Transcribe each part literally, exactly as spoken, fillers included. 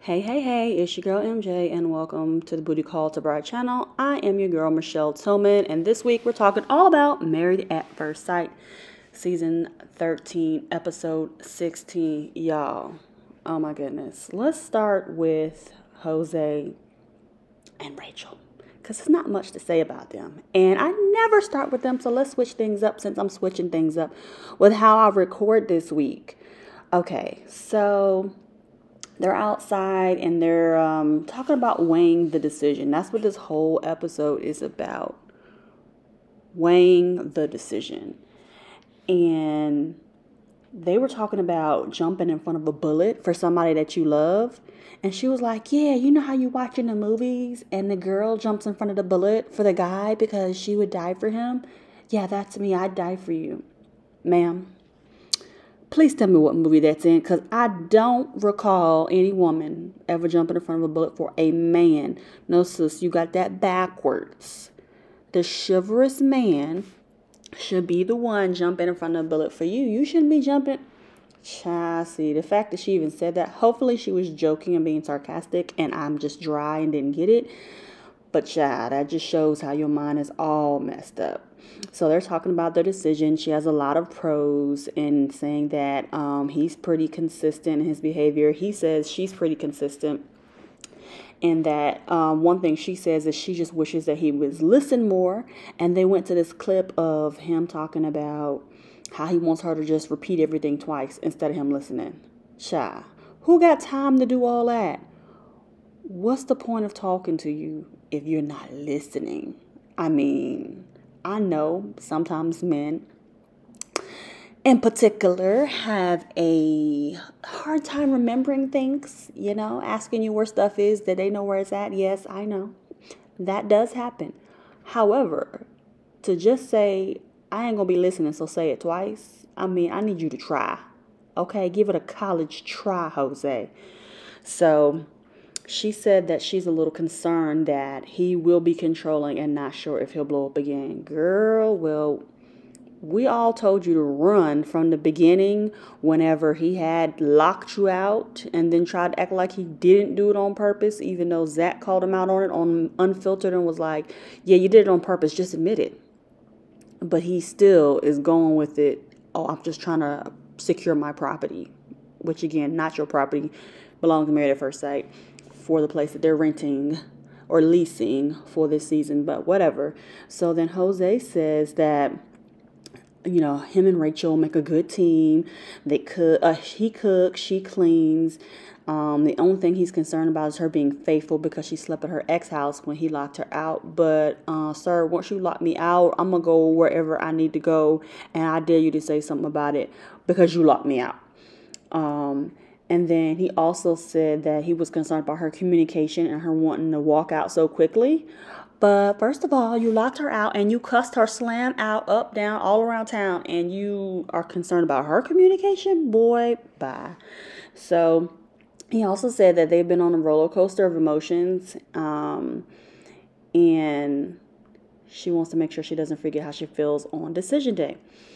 Hey, hey, hey, it's your girl M J, and welcome to the Booty Call to Bride channel. I am your girl, Michelle Tillman, and this week we're talking all about Married at First Sight, season thirteen, episode sixteen. Y'all, oh my goodness. Let's start with Jose and Rachel, because there's not much to say about them. And I never start with them, so let's switch things up since I'm switching things up with how I record this week. Okay, so they're outside and they're um, talking about weighing the decision. That's what this whole episode is about. Weighing the decision. And they were talking about jumping in front of a bullet for somebody that you love. And she was like, yeah, you know how you watch in the movies and the girl jumps in front of the bullet for the guy because she would die for him? Yeah, that's me. I'd die for you. Ma'am, please tell me what movie that's in, because I don't recall any woman ever jumping in front of a bullet for a man. No, sis, you got that backwards. The chivalrous man should be the one jumping in front of a bullet for you. You shouldn't be jumping. Child, see, the fact that she even said that, hopefully she was joking and being sarcastic, and I'm just dry and didn't get it. But child, that just shows how your mind is all messed up. So they're talking about their decision. She has a lot of pros in saying that um, he's pretty consistent in his behavior. He says she's pretty consistent. And that um, one thing she says is she just wishes that he would listen more. And they went to this clip of him talking about how he wants her to just repeat everything twice instead of him listening. Child, who got time to do all that? What's the point of talking to you if you're not listening? I mean, I know sometimes men in particular have a hard time remembering things, you know, asking you where stuff is, that they know where it's at. Yes, I know. That does happen. However, to just say, I ain't going to be listening, so say it twice. I mean, I need you to try. Okay, give it a college try, Jose. So she said that she's a little concerned that he will be controlling and not sure if he'll blow up again. Girl, well, we all told you to run from the beginning whenever he had locked you out and then tried to act like he didn't do it on purpose, even though Zach called him out on it on Unfiltered and was like, yeah, you did it on purpose, just admit it. But he still is going with it. Oh, I'm just trying to secure my property, which again, not your property, belongs to Married at First Sight, for the place that they're renting or leasing for this season, but whatever. So then Jose says that, you know, him and Rachel make a good team. They cook, uh, he cooks, she cleans. Um, the only thing he's concerned about is her being faithful because she slept at her ex house when he locked her out. But, uh, sir, once you lock me out, I'm going to go wherever I need to go. And I dare you to say something about it because you locked me out. Um, And then he also said that he was concerned about her communication and her wanting to walk out so quickly. But first of all, you locked her out and you cussed her slam out, up, down, all around town. And you are concerned about her communication? Boy, bye. So he also said that they've been on a roller coaster of emotions. Um, and she wants to make sure she doesn't forget how she feels on decision day.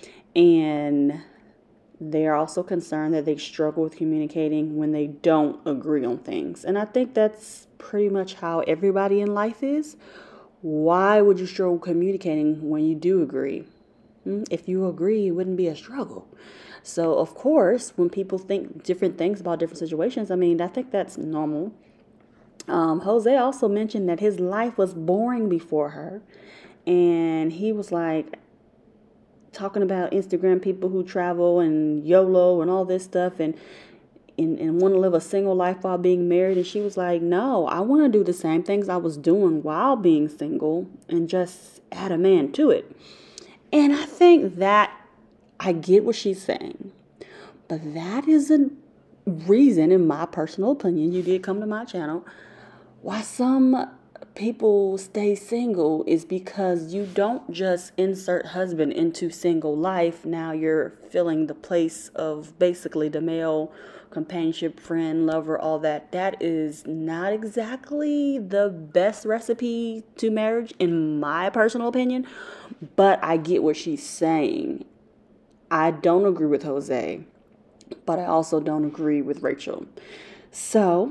And they are also concerned that they struggle with communicating when they don't agree on things. And I think that's pretty much how everybody in life is. Why would you struggle communicating when you do agree? If you agree, it wouldn't be a struggle. So, of course, when people think different things about different situations, I mean, I think that's normal. Um, Jose also mentioned that his life was boring before her. And he was like, talking about Instagram people who travel and YOLO and all this stuff and, and, and want to live a single life while being married. And she was like, no, I want to do the same things I was doing while being single and just add a man to it. And I think that I get what she's saying. But that is a reason, in my personal opinion, you did come to my channel, why some people stay single is because you don't just insert husband into single life. Now you're filling the place of basically the male companionship, friend, lover, all that. That is not exactly the best recipe to marriage, in my personal opinion. But I get what she's saying. I don't agree with Jose, but I also don't agree with Rachel. So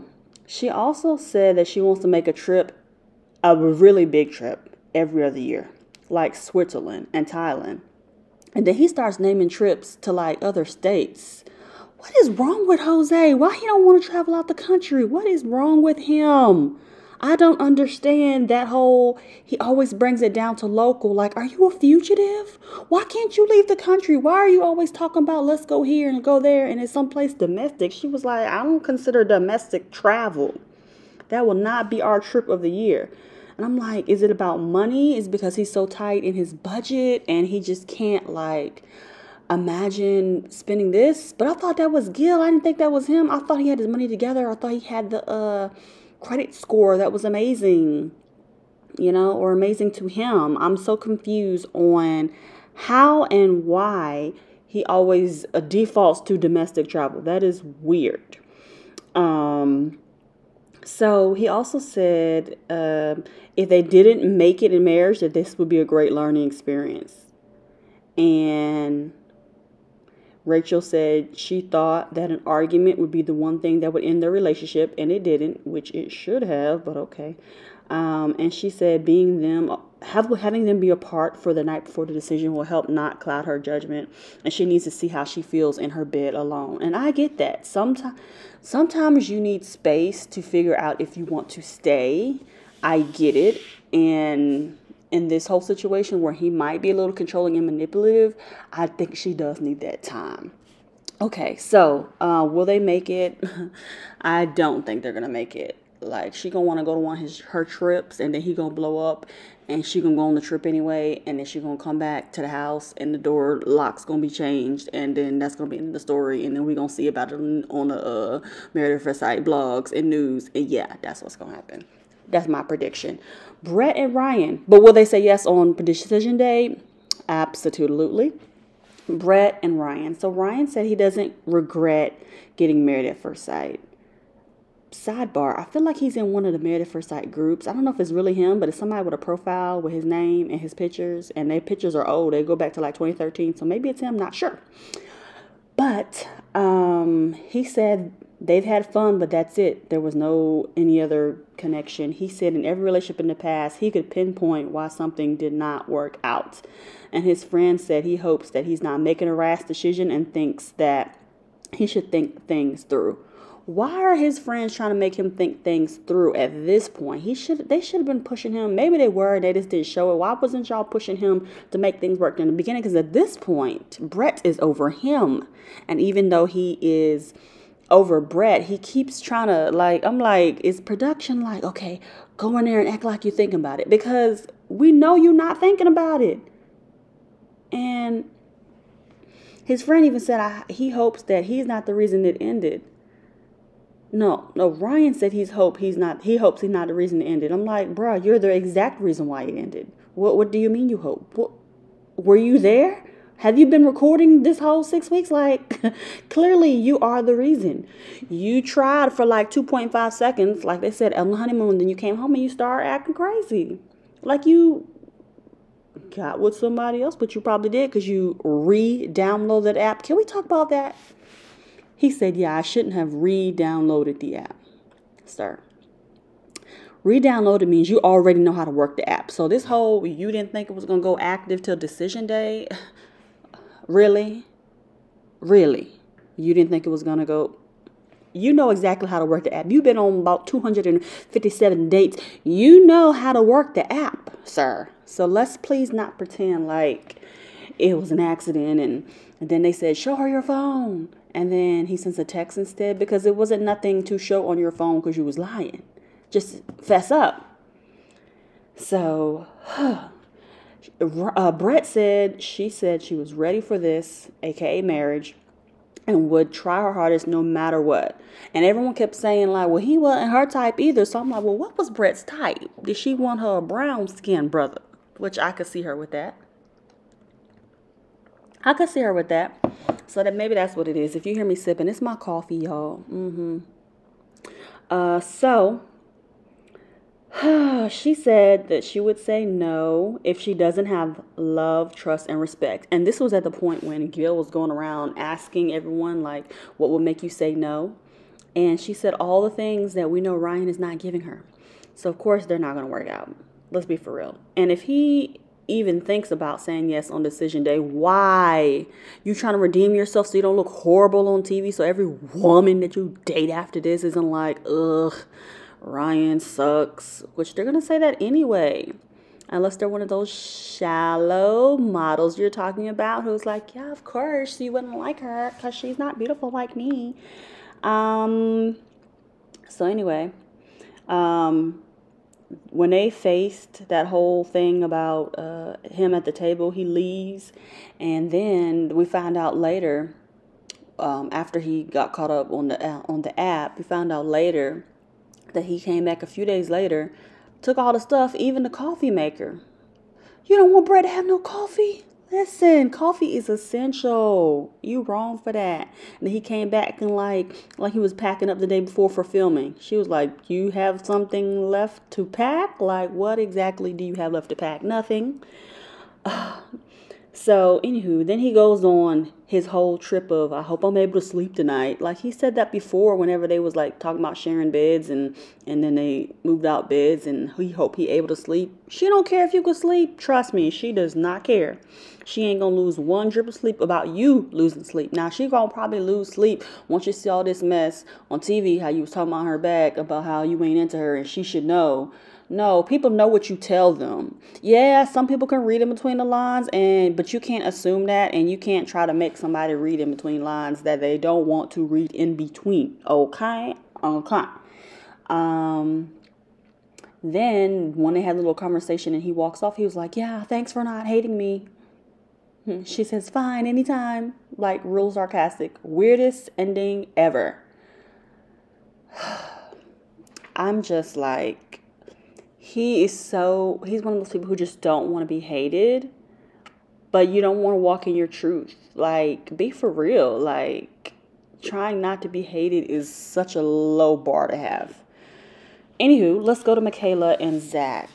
She also said that she wants to make a trip, a really big trip, every other year, like Switzerland and Thailand. And then he starts naming trips to like other states. What is wrong with Jose? Why he don't want to travel out the country? What is wrong with him? I don't understand that whole, he always brings it down to local. Like, are you a fugitive? Why can't you leave the country? Why are you always talking about let's go here and go there and it's someplace domestic? She was like, I don't consider domestic travel. That will not be our trip of the year. And I'm like, is it about money? Is it because he's so tight in his budget and he just can't like imagine spending this? But I thought that was Gil. I didn't think that was him. I thought he had his money together. I thought he had the uh credit score that was amazing, you know, or amazing to him. I'm so confused on how and why he always uh, defaults to domestic travel. That is weird. Um, so he also said uh, if they didn't make it in marriage, that this would be a great learning experience. And Rachel said she thought that an argument would be the one thing that would end their relationship, and it didn't, which it should have, but okay. Um, and she said being them, have, having them be apart for the night before the decision will help not cloud her judgment, and she needs to see how she feels in her bed alone. And I get that. Sometimes, sometimes you need space to figure out if you want to stay. I get it. And in this whole situation where he might be a little controlling and manipulative, I think she does need that time. Okay, so uh, will they make it? I don't think they're gonna make it. Like, she gonna want to go to one of his her trips, and then he gonna blow up, and she gonna go on the trip anyway, and then she gonna come back to the house, and the door lock's gonna be changed, and then that's gonna be in the story, and then we gonna see about it on the uh, Married at First Sight blogs and news, and yeah, that's what's gonna happen. That's my prediction. Brett and Ryan. But will they say yes on decision day? Absolutely. Brett and Ryan. So Ryan said he doesn't regret getting married at first sight. Sidebar, I feel like he's in one of the Married at First Sight groups. I don't know if it's really him, but it's somebody with a profile with his name and his pictures. And their pictures are old. They go back to like twenty thirteen. So maybe it's him. Not sure. But um, he said they've had fun, but that's it. There was no any other connection. He said in every relationship in the past, he could pinpoint why something did not work out. And his friend said he hopes that he's not making a rash decision and thinks that he should think things through. Why are his friends trying to make him think things through at this point? He should. They should have been pushing him. Maybe they were. They just didn't show it. Why wasn't y'all pushing him to make things work in the beginning? Because at this point, Brett is over him. And even though he is over Brett, he keeps trying to, like, I'm like, is production like, okay, go in there and act like you're thinking about it? Because we know you're not thinking about it. And his friend even said I, he hopes that he's not the reason it ended. No, no, Ryan said he's hope he's not, he hopes he's not the reason it ended. I'm like, bro, you're the exact reason why it ended. What what do you mean you hope? What, were you there? Have you been recording this whole six weeks? Like, clearly you are the reason. You tried for like two point five seconds, like they said, on the honeymoon, then you came home and you started acting crazy. Like you got with somebody else, but you probably did because you re-downloaded the app. Can we talk about that? He said, yeah, I shouldn't have re-downloaded the app, sir. Re-downloaded means you already know how to work the app. So this whole, you didn't think it was going to go active till decision day. Really? Really? You didn't think it was going to go? You know exactly how to work the app. You've been on about two hundred fifty-seven dates. You know how to work the app, sir. So let's please not pretend like it was an accident. And, and then they said, show her your phone. And then he sends a text instead because it wasn't nothing to show on your phone because you was lying. Just fess up. So, uh, Brett said, she said she was ready for this, a k a marriage, and would try her hardest no matter what. And everyone kept saying, like, well, he wasn't her type either. So I'm like, well, what was Brett's type? Did she want her brown skinned brother? Which I could see her with that. I could see her with that. So that maybe that's what it is. If you hear me sipping, it's my coffee, y'all. Mm-hmm. Uh, so she said that she would say no if she doesn't have love, trust, and respect. And this was at the point when Gil was going around asking everyone, like, what would make you say no? And she said all the things that we know Ryan is not giving her. So, of course, they're not going to work out. Let's be for real. And if he even thinks about saying yes on decision day, why? You trying to redeem yourself so you don't look horrible on T V, so every woman that you date after this isn't like, ugh, Ryan sucks. Which they're going to say that anyway. Unless they're one of those shallow models you're talking about who's like, yeah, of course, you wouldn't like her because she's not beautiful like me. Um, so anyway, um, when they faced that whole thing about uh, him at the table, he leaves. And then we found out later, um, after he got caught up on the, uh, on the app, we found out later that he came back a few days later, took all the stuff, even the coffee maker. You don't want Brett to have no coffee? Listen, coffee is essential. You wrong for that. And he came back and like, like he was packing up the day before for filming. She was like, you have something left to pack? Like, what exactly do you have left to pack? Nothing. So, anywho, then he goes on his whole trip of, I hope I'm able to sleep tonight. Like, he said that before whenever they was, like, talking about sharing beds, and, and then they moved out beds, and he hope he able to sleep. She don't care if you could sleep. Trust me, she does not care. She ain't gonna lose one drip of sleep about you losing sleep. Now, she gonna probably lose sleep once you see all this mess on T V, how you was talking about her back, about how you ain't into her, and she should know. No, people know what you tell them. Yeah, some people can read in between the lines, and but you can't assume that, and you can't try to make somebody read in between lines that they don't want to read in between. Okay? Okay. Um, then when they had a little conversation and he walks off, he was like, yeah, thanks for not hating me. She says, fine, anytime. Like, real sarcastic. Weirdest ending ever. I'm just like, he is so, he's one of those people who just don't want to be hated, but you don't want to walk in your truth. Like, be for real. Like, trying not to be hated is such a low bar to have. Anywho, let's go to Michaela and Zach.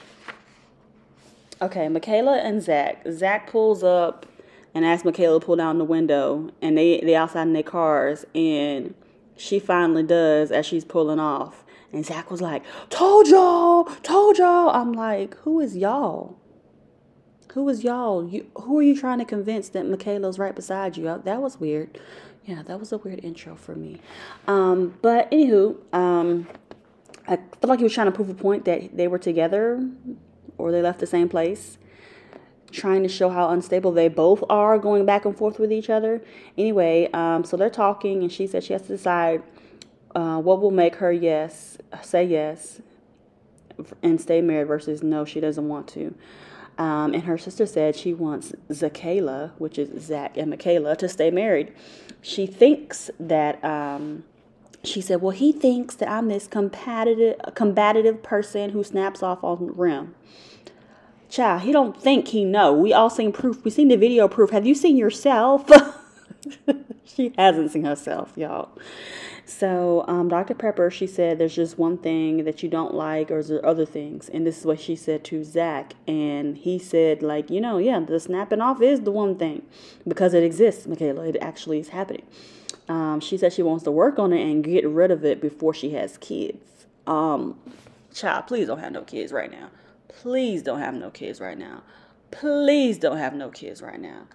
Okay, Michaela and Zach. Zach pulls up and asks Michaela to pull down the window, and they, they outside in their cars, and she finally does as she's pulling off. And Zach was like, told y'all, told y'all. I'm like, who is y'all? Who is y'all? You, who are you trying to convince that Michaela's right beside you? That was weird. Yeah, that was a weird intro for me. Um, but anywho, um, I feel like he was trying to prove a point that they were together or they left the same place, trying to show how unstable they both are going back and forth with each other. Anyway, um, so they're talking, and she said she has to decide uh, what will make her yes, say yes and stay married versus no, she doesn't want to. Um, and her sister said she wants Zakayla, which is Zach and Michaela, to stay married. She thinks that, um, she said, well, he thinks that I'm this combative, combative person who snaps off on the rim. Child, he don't think he know. We all seen proof. We seen the video proof. Have you seen yourself? She hasn't seen herself, y'all. So, um, Doctor Pepper, she said, there's just one thing that you don't like, or is there other things? And this is what she said to Zach. And he said, like, you know, yeah, the snapping off is the one thing. Because it exists, Michaela. It actually is happening. Um, she said she wants to work on it and get rid of it before she has kids. Um, child, please don't have no kids right now. Please don't have no kids right now. Please don't have no kids right now.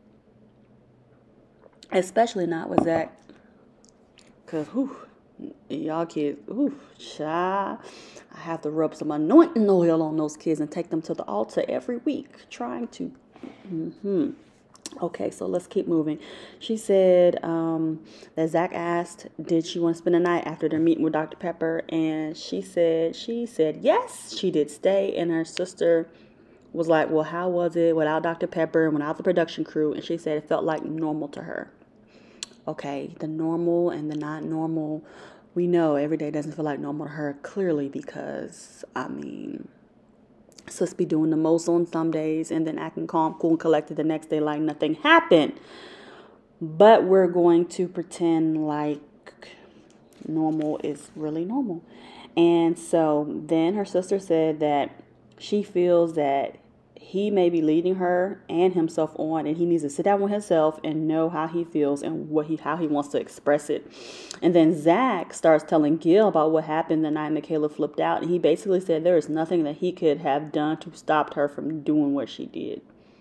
Especially not with Zach. Because, whew, y'all kids, whew, child, I have to rub some anointing oil on those kids and take them to the altar every week, trying to, mm-hmm. Okay, so let's keep moving. She said um, that Zach asked, did she want to spend the night after their meeting with Doctor Pepper? And she said, she said, yes, she did stay. And her sister was like, well, how was it without Doctor Pepper and without the production crew? And she said it felt like normal to her. Okay, the normal and the not normal, we know every day doesn't feel like normal to her, clearly, because, I mean, sis be doing the most on some days and then acting calm, cool, and collected the next day like nothing happened. But we're going to pretend like normal is really normal. And so then her sister said that she feels that he may be leading her and himself on, and he needs to sit down with himself and know how he feels and what he how he wants to express it. And then Zach starts telling Gil about what happened the night Michaela flipped out, and he basically said there is nothing that he could have done to stop her from doing what she did.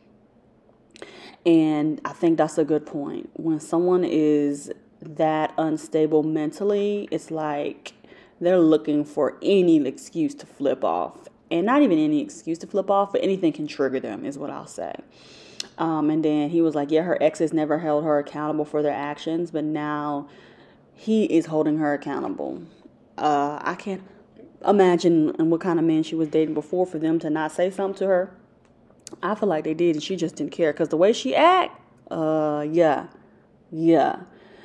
And I think that's a good point. When someone is that unstable mentally, it's like they're looking for any excuse to flip off. And not even any excuse to flip off, but anything can trigger them is what I'll say. Um, and then he was like, yeah, her exes never held her accountable for their actions, but now he is holding her accountable. Uh, I can't imagine what kind of man she was dating before for them to not say something to her. I feel like they did, and she just didn't care. Because the way she act, uh, yeah, yeah.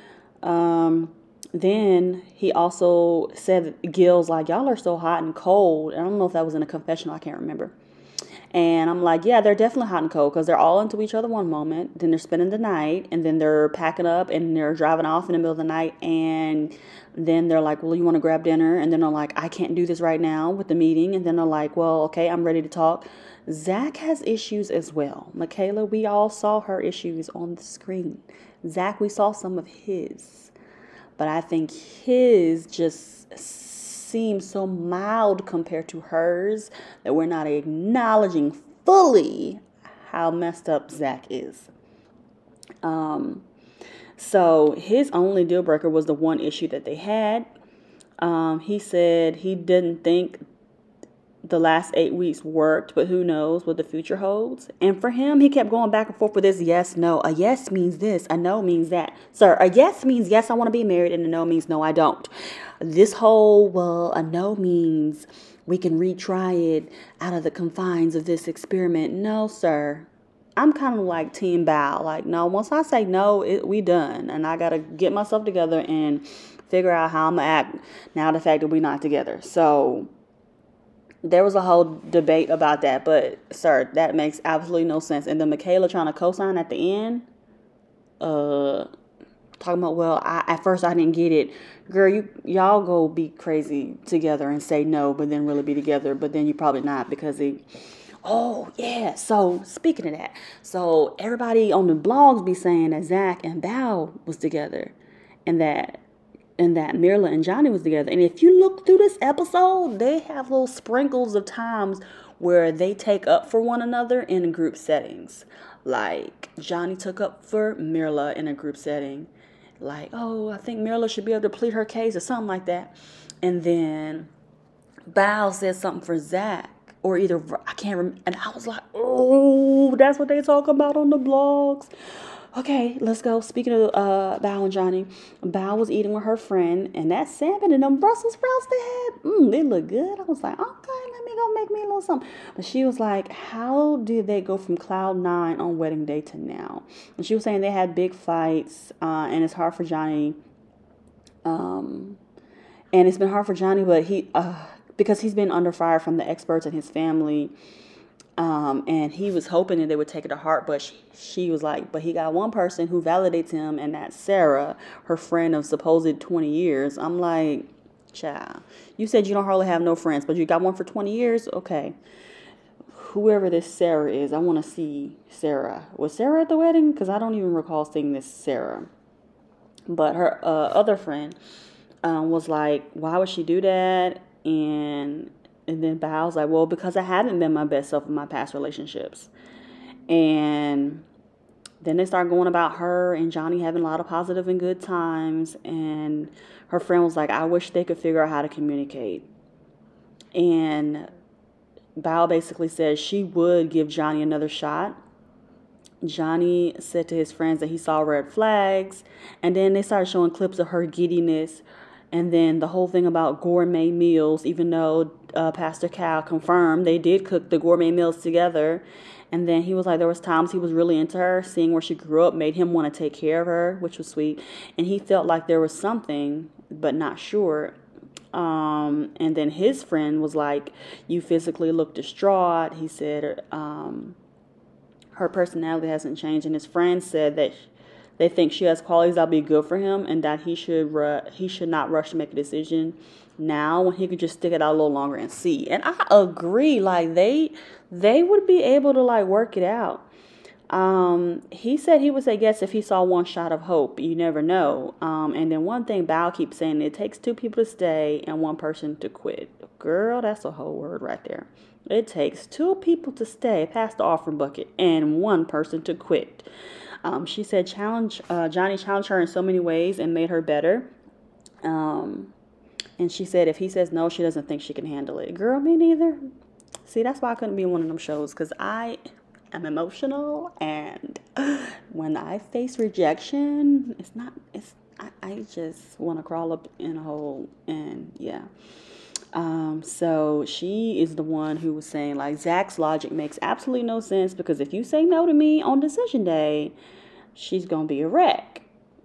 Um, then he also said, Gil's like, y'all are so hot and cold. I don't know if that was in a confessional. I can't remember. And I'm like, yeah, they're definitely hot and cold because they're all into each other one moment. Then they're spending the night, and then they're packing up, and they're driving off in the middle of the night. And then they're like, well, you want to grab dinner? And then they're like, I can't do this right now with the meeting. And then they're like, well, okay, I'm ready to talk. Zach has issues as well. Michaela, we all saw her issues on the screen. Zach, we saw some of his. But I think his just seems so mild compared to hers that we're not acknowledging fully how messed up Zach is. Um, so his only deal breaker was the one issue that they had. Um, he said he didn't think the last eight weeks worked, but who knows what the future holds. And for him, he kept going back and forth with this yes, no. A yes means this, a no means that. Sir, a yes means yes, I want to be married, and a no means no, I don't. This whole, well, a no means we can retry it out of the confines of this experiment. No, sir. I'm kind of like Team Bow. Like, no, once I say no, it, we done. And I got to get myself together and figure out how I'm going to act now the fact that we're not together. So there was a whole debate about that, but sir, that makes absolutely no sense. And then Michaela trying to co-sign at the end, uh, talking about, well, I, at first I didn't get it. Girl, you y'all go be crazy together and say no, but then really be together, but then you probably not because he. Oh yeah. So speaking of that, so everybody on the blogs be saying that Zach and Bao was together, and that. And that Mirla and Johnny was together. And if you look through this episode, they have little sprinkles of times where they take up for one another in group settings. Like Johnny took up for Mirla in a group setting. Like, oh, I think Mirla should be able to plead her case or something like that. And then Bao said something for Zach. Or either, I can't remember. And I was like, oh, that's what they talk about on the blogs. Okay, let's go. Speaking of uh, Bao and Johnny, Bao was eating with her friend, and that salmon and them Brussels sprouts they had, mm, they look good. I was like, okay, let me go make me a little something. But she was like, how did they go from cloud nine on wedding day to now? And she was saying they had big fights, uh, and it's hard for Johnny. Um, and it's been hard for Johnny, but he, uh, because he's been under fire from the experts and his family. Um, and he was hoping that they would take it to heart, but she, she was like, but he got one person who validates him, and that's Sarah, her friend of supposed twenty years. I'm like, child, you said you don't hardly have no friends, but you got one for twenty years? Okay. Whoever this Sarah is, I want to see Sarah. Was Sarah at the wedding? Because I don't even recall seeing this Sarah. But her uh, other friend um, was like, why would she do that? And... And then Bao's like, well, because I haven't been my best self in my past relationships. And then they start going about her and Johnny having a lot of positive and good times. And her friend was like, I wish they could figure out how to communicate. And Bao basically says she would give Johnny another shot. Johnny said to his friends that he saw red flags. And then they started showing clips of her giddiness. And then the whole thing about gourmet meals, even though uh, Pastor Cal confirmed they did cook the gourmet meals together. And then he was like, there was times he was really into her. Seeing where she grew up made him want to take care of her, which was sweet. And he felt like there was something, but not sure. Um, and then his friend was like, you physically look distraught. He said um, her personality hasn't changed. And his friend said that they think she has qualities that'll be good for him, and that he should ru- he should not rush to make a decision now when he could just stick it out a little longer and see. And I agree, like they they would be able to like work it out. Um, he said he would say yes if he saw one shot of hope. You never know. Um, and then one thing Bao keeps saying, it takes two people to stay and one person to quit. Girl, that's a whole word right there. It takes two people to stay past the offering bucket and one person to quit. Um, she said challenge uh, Johnny challenged her in so many ways and made her better. Um, and she said if he says no, she doesn't think she can handle it. Girl, me neither. See, that's why I couldn't be in one of them shows, because I am emotional, and when I face rejection, it's not, it's, I, I just want to crawl up in a hole, and yeah. Um, so she is the one who was saying, like, Zach's logic makes absolutely no sense, because if you say no to me on decision day, she's going to be a wreck.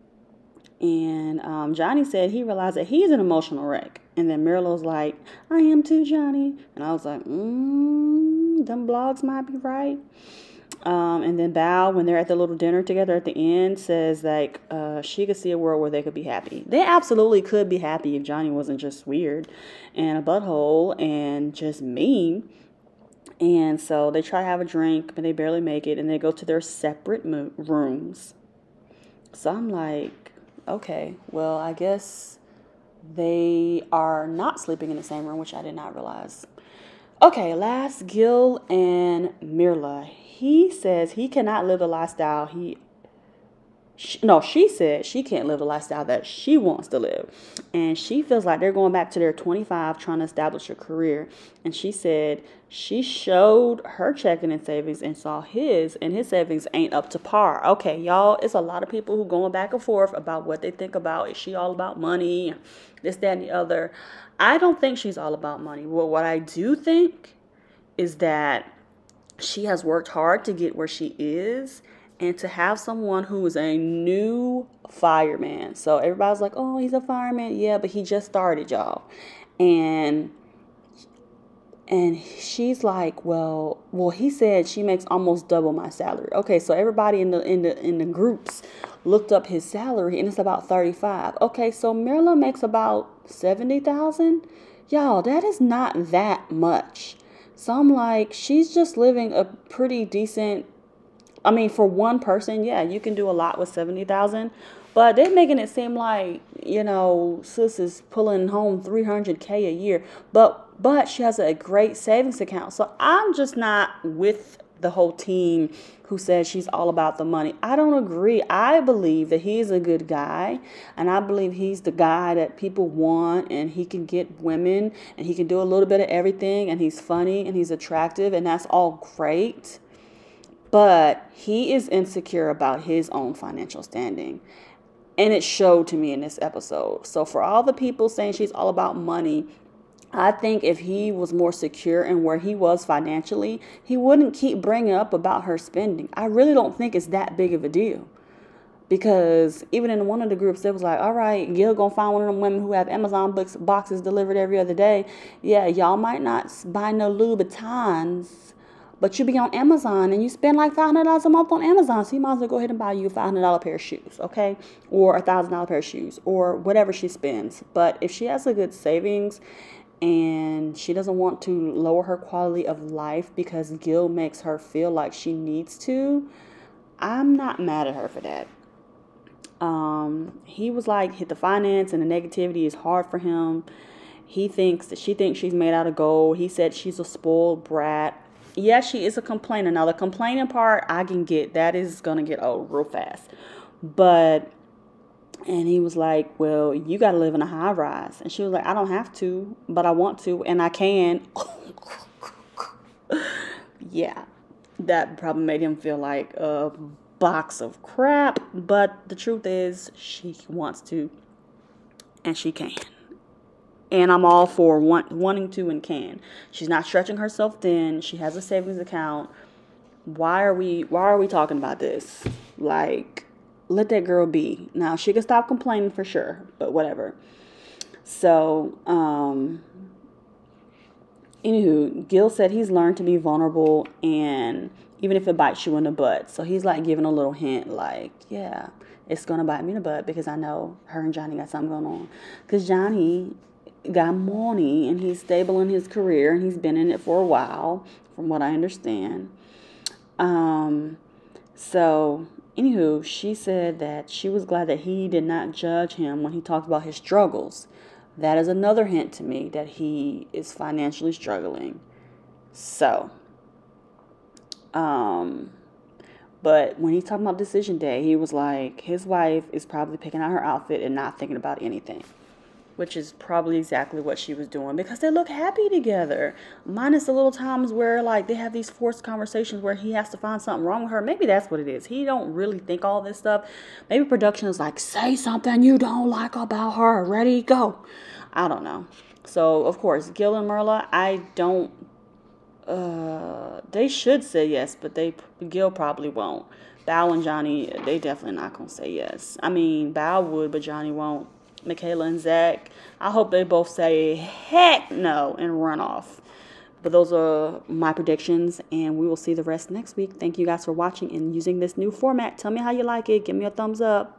And um, Johnny said he realized that he's an emotional wreck. And then Mirlo's like, I am too, Johnny. And I was like, mmm, them blogs might be right. Um, and then Bao, when they're at the little dinner together at the end, says like uh, she could see a world where they could be happy. They absolutely could be happy if Johnny wasn't just weird and a butthole and just mean. And so they try to have a drink, but they barely make it. And they go to their separate mo- rooms. So I'm like, okay, well, I guess they are not sleeping in the same room, which I did not realize. Okay, last, Gil and Mirla. He says he cannot live the lifestyle he... She, no, she said she can't live the lifestyle that she wants to live. And she feels like they're going back to their twenty-five trying to establish a career. And she said she showed her checking and savings and saw his, and his savings ain't up to par. Okay, y'all, it's a lot of people who going back and forth about what they think about. Is she all about money? This, that, and the other. I don't think she's all about money. Well, what I do think is that she has worked hard to get where she is, and to have someone who is a new fireman. So everybody's like, oh, he's a fireman. Yeah, but he just started, y'all. And and she's like, well, well, he said she makes almost double my salary. Okay, so everybody in the in the in the groups looked up his salary, and it's about thirty-five. Okay, so Mirla makes about seventy thousand. Y'all, that is not that much. So I'm like, she's just living a pretty decent, I mean, for one person, yeah, you can do a lot with seventy thousand, but they're making it seem like, you know, sis is pulling home three hundred K a year, but but she has a great savings account. So I'm just not with the whole team who says she's all about the money. I don't agree. I believe that he's a good guy, and I believe he's the guy that people want, and he can get women, and he can do a little bit of everything, and he's funny, and he's attractive, and that's all great. But he is insecure about his own financial standing. And it showed to me in this episode. So for all the people saying she's all about money, I think if he was more secure in where he was financially, he wouldn't keep bringing up about her spending. I really don't think it's that big of a deal. Because even in one of the groups, it was like, all right, Gil gonna find one of them women who have Amazon books, boxes delivered every other day. Yeah, y'all might not buy no Louboutins, but you be on Amazon and you spend like five hundred dollars a month on Amazon. So you might as well go ahead and buy you a five hundred dollars pair of shoes, okay? Or a one thousand dollars pair of shoes, or whatever she spends. But if she has a good savings and she doesn't want to lower her quality of life because Gil makes her feel like she needs to, I'm not mad at her for that. Um, he was like, hit the finance and the negativity is hard for him. He thinks that she thinks she's made out of gold. He said she's a spoiled brat. Yeah, she is a complainer. Now, the complaining part, I can get. That is going to get old real fast. But, and he was like, well, you got to live in a high rise. And she was like, I don't have to, but I want to, and I can. Yeah, that probably made him feel like a box of crap. But the truth is, she wants to, and she can. And I'm all for want, wanting to and can. She's not stretching herself thin. She has a savings account. Why are we why are we talking about this? Like, let that girl be. Now, she can stop complaining for sure, but whatever. So, um, anywho, Gil said he's learned to be vulnerable, and even if it bites you in the butt. So he's like giving a little hint, like, yeah, it's going to bite me in the butt because I know her and Johnny got something going on. Because Johnny got money and he's stable in his career and he's been in it for a while, from what I understand. Um, so, anywho, she said that she was glad that he did not judge him when he talked about his struggles. That is another hint to me that he is financially struggling. So, um, but when he's talking about decision day, he was like, his wife is probably picking out her outfit and not thinking about anything. Which is probably exactly what she was doing because they look happy together. Minus the little times where like they have these forced conversations where he has to find something wrong with her. Maybe that's what it is. He don't really think all this stuff. Maybe production is like, say something you don't like about her. Ready, go. I don't know. So, of course, Gil and Marla, I don't, uh, they should say yes, but they Gil probably won't. Bao and Johnny, they definitely not going to say yes. I mean, Bao would, but Johnny won't. Michaela and Zach, I hope they both say heck no and run off. But those are my predictions, and we will see the rest next week. Thank you guys for watching and using this new format. Tell me how you like it. Give me a thumbs up.